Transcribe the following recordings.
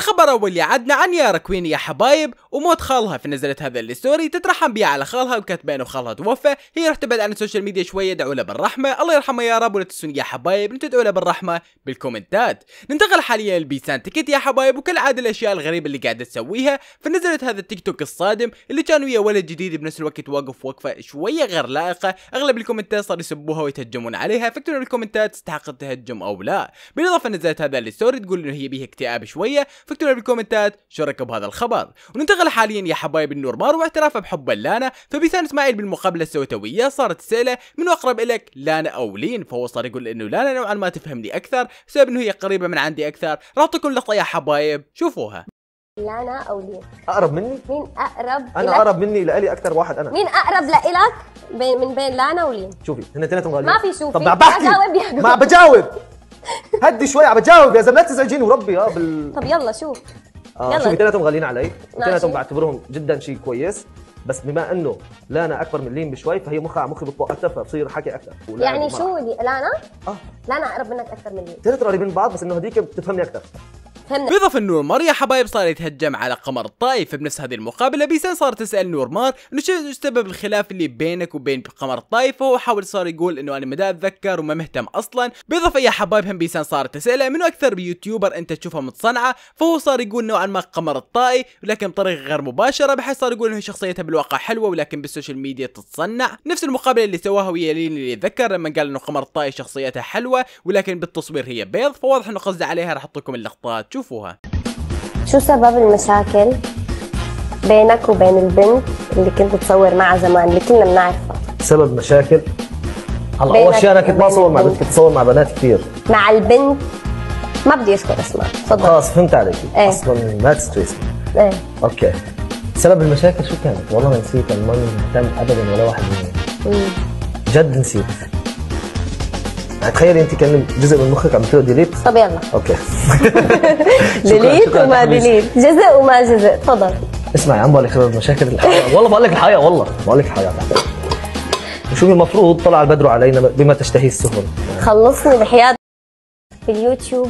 الخبر اول اللي عدنا عن يارا كوين يا حبايب وموت خالها، فنزلت هذا الستوري تترحم بيها على خالها وكاتبه انه خالها توفى، هي راح تبعد عن السوشيال ميديا شويه، دعوا لها بالرحمه، الله يرحمها يا رب، ولا تنسون يا حبايب تدعوا لها بالرحمه بالكومنتات. ننتقل حاليا لبيسان تيكت يا حبايب، وكالعاده الاشياء الغريبه اللي قاعده تسويها، فنزلت هذا التيك توك الصادم اللي كان ويا ولد جديد بنفس الوقت واقف وقفه شويه غير لائقه، اغلب الكومنتات صار يسبوها ويتهجمون عليها، فاكتبوا بالكومنتات تستحق التهجم او لا. بالاضافه نزلت هذا الستوري تقول انه هي بيها اكتئاب شويه، فاكتبوا بالكومنتات شو رايكم بهذا الخبر. وننتقل حاليا يا حبايب النور مار واعترافه بحب لانا، فبيسان اسماعيل بالمقابله اللي سويتها وياه صارت تساله منو اقرب الك لانا او لين، فهو صار يقول انه لانا نوعا ما تفهمني اكثر بسبب انه هي قريبه من عندي اكثر. راح اعطيكم لقطه يا حبايب شوفوها. لانا او لين؟ اقرب مني؟ مين اقرب؟ انا اقرب مني لإلي اكثر واحد انا. مين اقرب لإلك من بين لانا ولين؟ شوفي هن اثنيناتهم غاليين. ما في شوفي. طب عم بحكي ما بجاوب. هدي شوي عم بجاوب يا زلمه، لا تزعجيني وربي. طب يلا شوف. يلا شوفي اثنيناتهم غاليين علي، اثنيناتهم بعتبرهم جدا شيء كويس، بس بما انه لانا اكبر من لين بشوي فهي مخها على مخي بتطق اكثر، فبصير حكي اكثر. يعني شو لانا؟ لانا اقرب منك اكثر من لين. اثنيناتهم قريبين من بعض، بس انه هذيك بتفهمني اكثر. بالاضافه نور مار يا حبايب صار يتهجم على قمر الطايف، بنفس هذه المقابله بيسان صار تسال نور مار انه شو سبب الخلاف اللي بينك وبين قمر الطايف، وهو حاول صار يقول انه انا ما اتذكر وما مهتم اصلا. بالاضافه يا حبايب هم بيسان صار تساله منو اكثر بيوتيوبر انت تشوفها متصنعه، فهو صار يقول نوعا ما قمر الطاي ولكن بطريقه غير مباشره، بحيث صار يقول انه شخصيتها بالواقع حلوه ولكن بالسوشيال ميديا تتصنع. نفس المقابله اللي سواها ويا لين اللي ذكر لما قال انه قمر الطاي شخصيتها حلوه ولكن بالتصوير هي بيض، فواضح انه قصده عليها. راح احط لكم اللقطات شوفوها. شو سبب المشاكل بينك وبين البنت اللي كنت تصور معها زمان اللي كلنا بنعرفها؟ سبب مشاكل؟ هلا اول شيء انا كنت ما اصور مع بنت، كنت اصور مع بنات كثير. مع البنت ما بدي اذكر اسمها، تفضل. خلاص فهمت عليكي. اصلا ما تستريسي. اوكي. سبب المشاكل شو كانت؟ والله ما نسيت، انا ماني مهتم ابدا ولا واحد منهم. جد نسيت. تخيلي انت كان جزء من مخك عم تسوي ديليت. طب يلا. اوكي. ديليت وما ديليت، جزء وما جزء، تفضل. اسمعي عم بقول لك سبب مشاكل الحياه، والله بقول لك الحياه، والله بقول لك الحياه. شو المفروض طلع البدر علينا بما تشتهيه السفن. خلصني بحياتك. اليوتيوب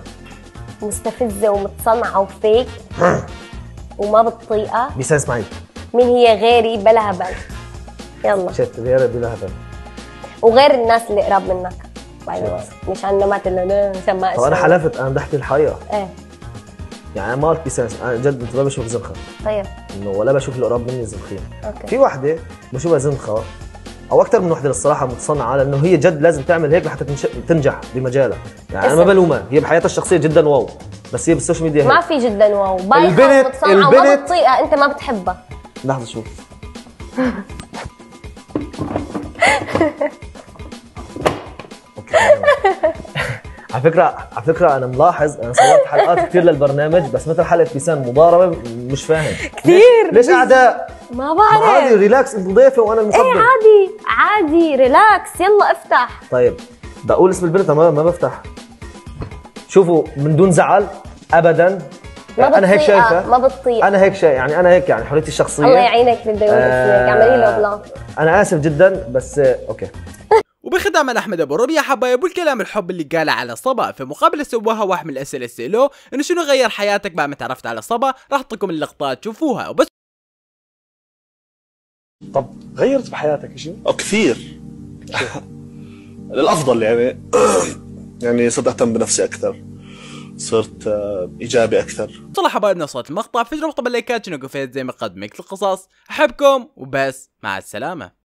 مستفزه ومتصنعه وفيك وما بتطيقها. بيسان اسمعي، مين هي غيري بلا هبل؟ يلا. شفت غيري بلا هبل. وغير الناس اللي قراب منك. مش انه ما تلنا عشان ما انا حلفت انا بحكي الحقيقه. ايه يعني انا ما قلت بيسان، انا جد ما بشوف زنخه. طيب انه ولا بشوف اللي قراب مني زنخين. اوكي. في وحده بشوفها زنخه او اكثر من وحده الصراحه متصنعه، لانه هي جد لازم تعمل هيك لحتى تنجح بمجالها. يعني انا ما بلومها، هي بحياتها الشخصيه جدا واو، بس هي بالسوشيال ميديا هيك. ما في جدا واو، بايخه ومتصنعه وما بتطيقها، انت ما بتحبها. لحظه شوف. على فكره انا ملاحظ، انا صورت حلقات كثير للبرنامج، بس مثل حلقه بيسان مضاربه مش فاهم كثير. ليش قاعده؟ ما بعرف. عادي ريلاكس، انت ضيفه وانا المقدم. ايه عادي ريلاكس، يلا افتح. طيب بدي اقول اسم البنت ما بفتح. شوفوا من دون زعل ابدا، انا هيك شايفه. ما بتطيق. انا هيك شايف، يعني انا هيك، يعني حريتي الشخصيه. الله يعينك بدي اقول اسمك، اعملي له بلوك. انا اسف جدا بس اوكي. وبختام من احمد ابو ربي يا حبايب والكلام الحب اللي قاله على صبا، في مقابله سواها واحد من الاسئله سالوه انه شنو غير حياتك بعد ما تعرفت على صبا، راح اعطيكم اللقطات شوفوها وبس. طب غيرت بحياتك شيء؟ او كثير. للافضل يعني. يعني صرت اهتم بنفسي اكثر، صرت ايجابي اكثر. طلع حبايبنا وصلت المقطع، فجروا مقطع باللايكات شنو قفيت زي ما قدمك القصص. احبكم وبس، مع السلامه.